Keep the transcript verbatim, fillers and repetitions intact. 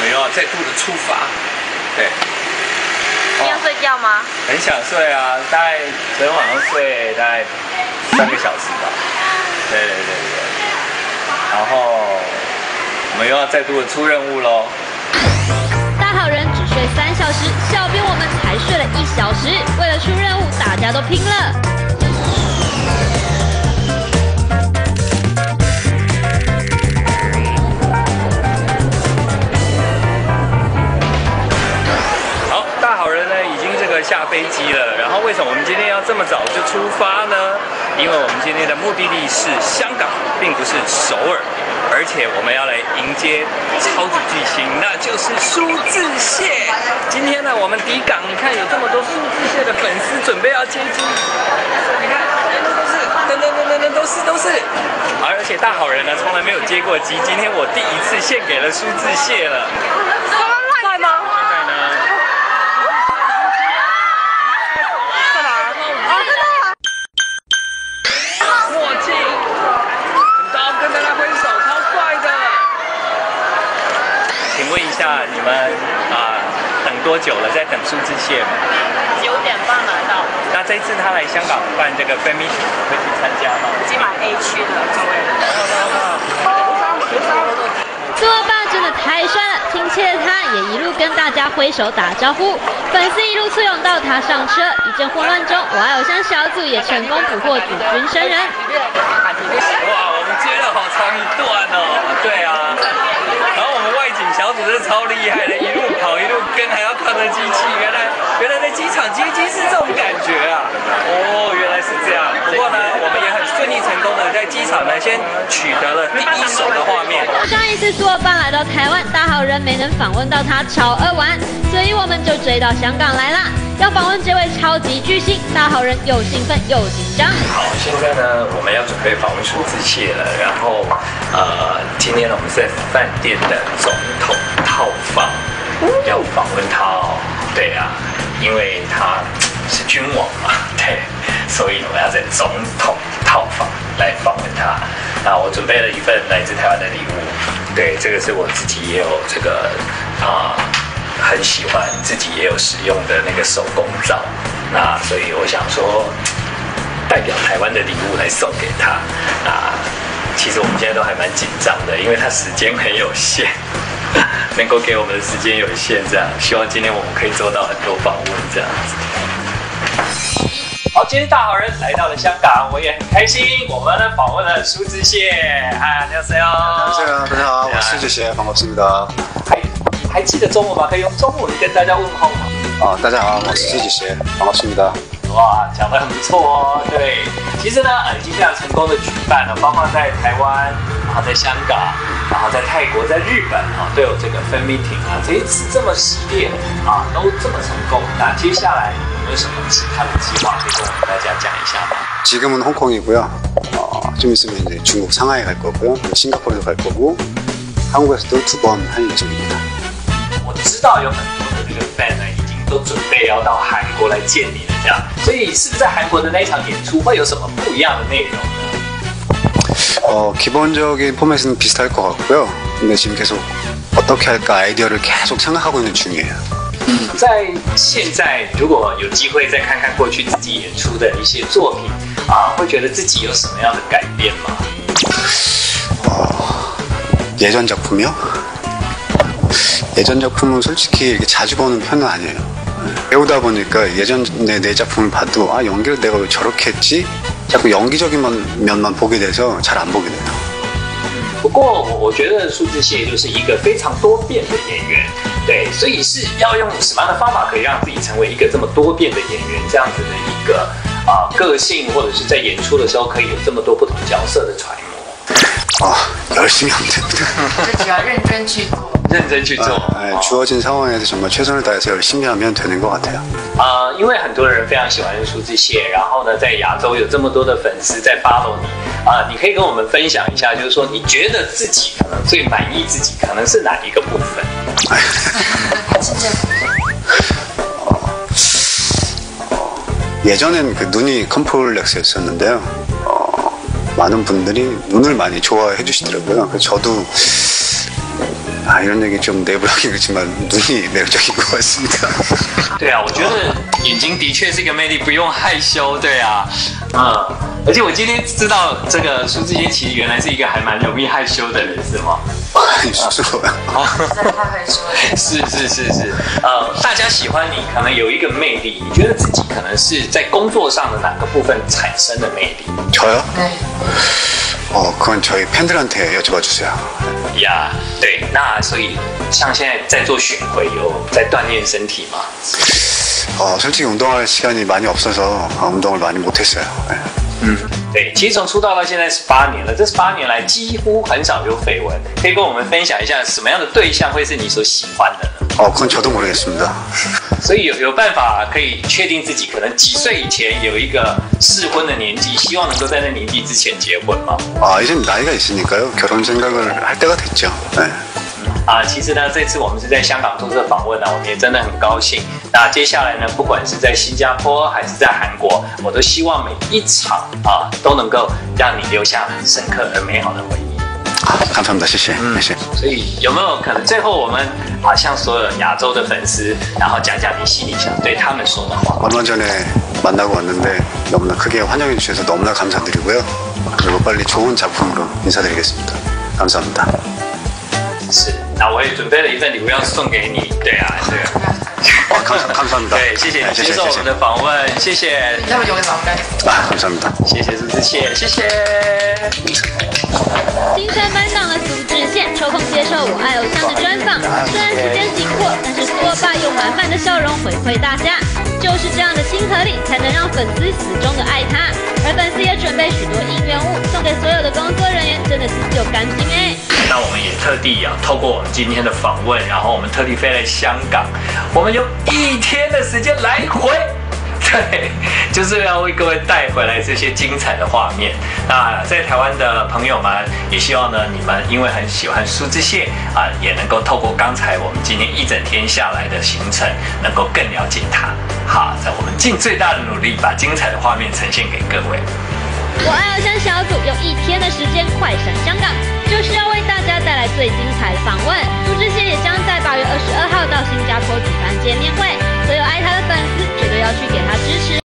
们又要再度的出发。对。 你要睡觉吗？ 很想睡啊，大概昨天晚上睡大概三个小时吧。对对对对。然后我们又要再度的出任务喽。 大好人只睡三小时，小编我们才睡了一小时。为了出任务，大家都拼了。 好，大好人呢已经这个下飞机了。然后为什么我们今天要这么早就出发呢？因为我们今天的目的地是香港，并不是首尔。而且我们要来迎接超级巨星，那就是苏志燮。今天呢，我们抵港，你看有这么多苏志燮的粉丝准备要接机，你看都是等等等等等都是都是。而且大好人呢从来没有接过机，今天我第一次献给了苏志燮了。 在吗？ 现在呢？ 在哪？啊，真的。 默契，很高，跟大家挥手。请问一下，你们啊、呃、等多久了？在等苏志燮吗？ 九点半来到。 那这一次他来香港办这个 fan meeting， 会去参加吗？ 已经买 A 区的座位了。 苏欧巴真的太帅了，亲切的他也一路跟大家挥手打招呼，粉丝一路簇拥到他上车。一阵混乱中，我爱偶像小组也成功捕获主军生人。 哇，我们接了好长一段哦。对啊。然后我们外景小组真的超厉害的，一路跑一路跟，还要靠着机器。原来原来在机场接机是这种感觉啊！哦，原来是这样。不过呢，我们也很顺利成功的在机场呢，先取得了第一手的画面。 上一次苏欧巴来到台湾，大好人没能访问到他超二玩，所以我们就追到香港来啦。要访问这位超级巨星，大好人又兴奋又紧张。 好，现在呢，我们要准备访问苏志燮了。然后，呃，今天呢，我们是在饭店的总统套房要访问他哦。对啊，因为他是君王嘛，对，所以我们要在总统套房来访问他。那我准备了一份来自台湾的礼物，对，这个是我自己也有这个啊。呃很喜欢，自己也有使用的那个手工皂，那所以我想说，代表台湾的礼物来送给他。那其实我们现在都还蛮紧张的，因为他时间很有限，能够给我们的时间有限，这样希望今天我们可以做到很多访问这样子。好，今天大好人来到了香港，我也很开心。我们呢访问了苏志燮，嗨，你好，你好， 大家好，我是苏志燮，반갑습니다。 还记得中文吗？可以用中文跟大家问候吗？ 哦，大家好，我是苏志燮，반갑습니다。 哇，讲得很不错哦。对，其实呢，呃，已经非常成功的举办了，包括在台湾，然后在香港，然后在泰国、在日本啊，都有这个 fan meeting 啊。这一次这么系列啊，都这么成功，那接下来有没有什么其他的计划可以跟我们大家讲一下吗？ 지금은 홍콩이고요. 어, 좀 있으면 이제 중국 상하이 갈 거고요. 싱가포르도 갈 거고, 한국에서도 두 번 할 예정입니다. 我知道有很多的这个 fan 呢，已经都准备要到韩国来见你了，这样，所以是不是在韩国的那一场演出会有什么不一样的内容呢？ 어, 기본적인 포맷은 비슷할 것 같고요. 근데 지금 계속 어떻게 할까 아이디어를 계속 생각하고 있는 중이에요. 在现在，如果有机会再看看过去自己演出的一些作品啊，会觉得自己有什么样的改变吗？ 어, 예전 작품이요? 예전 작품은 솔직히 이렇게 자주 보는 편은 아니에요. 배우다 보니까 예전에 내 작품을 봐도 아 연기를 내가 왜 저렇게 했지? 자꾸 연기적인 면만 보게 돼서 잘 안 보게 돼요. 不过我觉得苏志燮就是一个非常多变的演员，对，所以是要用什么样的方法可以让自己成为一个这么多变的演员，这样子的一个啊、呃、个性，或者是在演出的时候可以有这么多不同角色的揣摩。 아 열심히 하면 됩니다. 就只要认真去做。 认真去做， 아, 네, 주어진 상황에서 정말 최선을 다해서 열심히 하면 되는 것 같아요. 啊、呃，因为很多人非常喜欢苏志燮，然后呢，在亚洲有这么多的粉丝在 follow 你，啊、呃，你可以跟我们分享一下，就是说你觉得自己可能最满意自己可能是哪一个部分？ 是这样。 어, 예전엔 그 눈이 컴플렉스였었는데요. 어, 많은 분들이 눈을 많이 좋아해 주시더라고요. 그래서 저도 아, 이런 얘기 좀 내부하긴 그렇지만 눈이 매력적인 것 같습니다. 对啊，我觉得眼睛的确是一个魅力，不用害羞，对啊，嗯，而且我今天知道这个苏志燮其实原来是一个还蛮容易害羞的人，是吗？ 많이 쑥스러워요. 实在太害羞了。 是是是是，呃，大家喜欢你，可能有一个魅力，你觉得自己可能是在工作上的哪个部分产生的魅力？ 저요? 对， 어, 그건 저희 팬들한테 여쭤봐 주세요. 呀，对，那所以像现在在做巡回，有在锻炼身体吗？ 어, 솔직히 운동할 시간이 많이 없어서 운동을 많이 못했어요. 네. 嗯，对，其实从出道到现在十八年了，这十八年来几乎很少有绯闻，可以跟我们分享一下什么样的对象会是你所喜欢的呢？ 어, 그건 저도 모르겠습니다. 所以有有办法可以确定自己可能几岁以前有一个适婚的年纪，希望能够在那年纪之前结婚吗？ 아, 이젠 나이가 있으니까요. 결혼 생각을 할 때가 됐죠. 네. 啊，其实呢，这次我们是在香港做这个访问呢，我们也真的很高兴。那接下来呢，不管是在新加坡还是在韩国，我都希望每一场啊都能够让你留下深刻而美好的回忆。 아, 감사합니다. 谢谢. 谢谢. 所以有没有可能最后我们啊向所有亚洲的粉丝，然后讲讲你心里想对他们说的话？ 얼마 전에 만나고 왔는데 너무나 크게 환영해 주셔서 너무나 감사드리고요. 그리고 빨리 좋은 작품으로 인사드리겠습니다. 감사합니다. 是，那我也准备了一份礼物要送给你。对啊，对啊。 어, 감사, 감사합니다. 对，谢谢你 네, 接谢谢, 受我们的访问，谢谢， 你要不有个老干？ 아, 감사합니다. 谢谢苏志燮，谢谢。 行程满档的苏志燮抽空接受《我爱偶像》的专访，虽然时间紧迫，但是苏欧巴用满满的笑容回馈大家。就是这样的亲和力，才能让粉丝死忠的爱他。而粉丝也准备许多应援物送给所有的工作人员，真的是有干劲哎。 那我们也特地啊，透过我们今天的访问，然后我们特地飞来香港，我们有一天的时间来回。 对，就是要为各位带回来这些精彩的画面。那在台湾的朋友们，也希望呢，你们因为很喜欢苏志燮啊，也能够透过刚才我们今天一整天下来的行程，能够更了解他。好，在我们尽最大的努力，把精彩的画面呈现给各位。 我爱偶像小组用一天的时间快闪香港，就是要为大家带来最精彩的访问。苏志燮也将在八月二十二号到新加坡举办见面会，